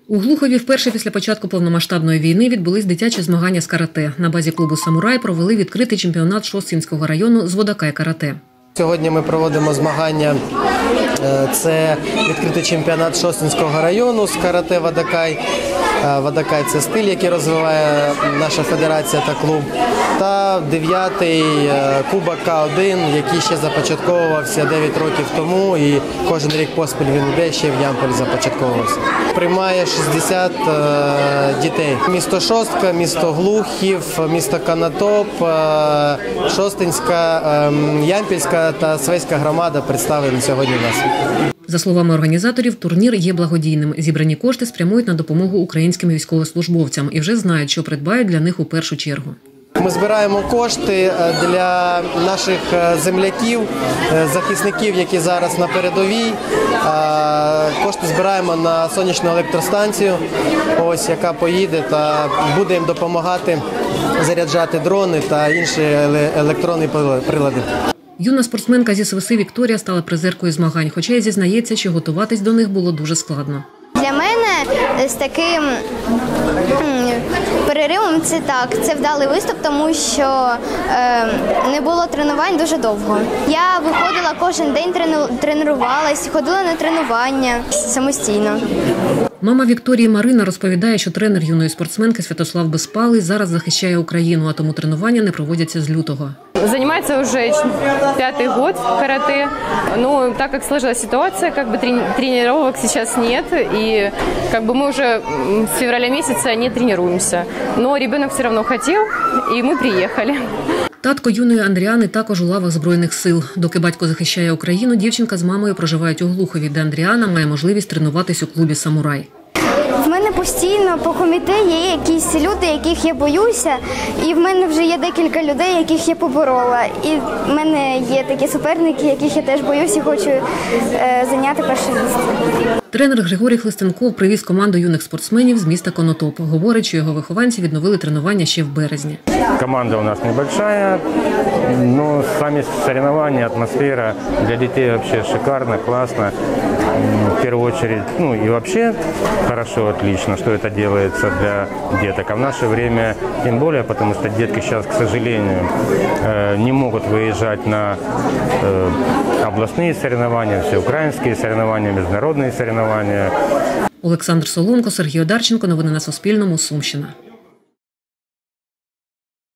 У Глухові вперше після початку повномасштабної війни відбулись дитячі змагання з карате. На базі клубу «Самурай» провели відкритий чемпіонат Шосткінського району з водокай-карате. Сьогодні ми проводимо змагання. Це відкритий чемпіонат Шосткінського району з карате водокай. Водокай – це стиль, який розвиває наша федерація та клуб. Та 9-й кубок К1, який ще започатковувався 9 років тому. І кожен рік поспіль він йде, ще в Ямполі започатковувався. Приймає 60 дітей. Місто Шостка, місто Глухів, місто Конотоп, Шосткінська, Ямпільська та Свейська громада представлені сьогодні у нас. За словами організаторів, турнір є благодійним. Зібрані кошти спрямують на допомогу українським військовослужбовцям і вже знають, що придбають для них у першу чергу. Ми збираємо кошти для наших земляків, захисників, які зараз на передовій. Кошти збираємо на сонячну електростанцію, яка поїде та буде їм допомагати заряджати дрони та інші електронні прилади. Юна спортсменка зі Свиси Вікторія стала призеркою змагань, хоча й зізнається, що готуватись до них було дуже складно. Для мене з таким переривом це вдалий виступ, тому що не було тренувань дуже довго. Я виходила кожен день, тренувалась, ходила на тренування самостійно. Мама Вікторії Марина розповідає, що тренер юної спортсменки Святослав Безпалий зараз захищає Україну, а тому тренування не проводяться з лютого. Занимается уже 5-й год в карате, но так как сложилась ситуация, тренировок сейчас нет, и мы уже с февраля месяца не тренируемся. Но ребенок все равно хотел, и мы приехали. Татко юної Андріани також у лавах Збройних сил. Доки батько захищає Україну, дівчинка з мамою проживають у Глухові, де Андріана має можливість тренуватись у клубі «Самурай». В мене постійно по комітеті є якісь люди, яких я боюся, і в мене вже є декілька людей, яких я поборола. І в мене є такі суперники, яких я теж боюся і хочу зайняти перше місце. Тренер Григорій Хлистенков привіз команду юних спортсменів з міста Конотоп. Говорить, що його вихованці відновили тренування ще в березні. Команда у нас небольшая, но сами соревнования, атмосфера для детей вообще шикарно, классно. В первую очередь, и вообще хорошо, отлично, что это делается для деток. А в наше время тем более, потому что детки сейчас, к сожалению, не могут выезжать на областные соревнования, всеукраинские соревнования, международные соревнования. Олександр Соломко, Сергій Одарченко. Новини на Суспільному. Сумщина.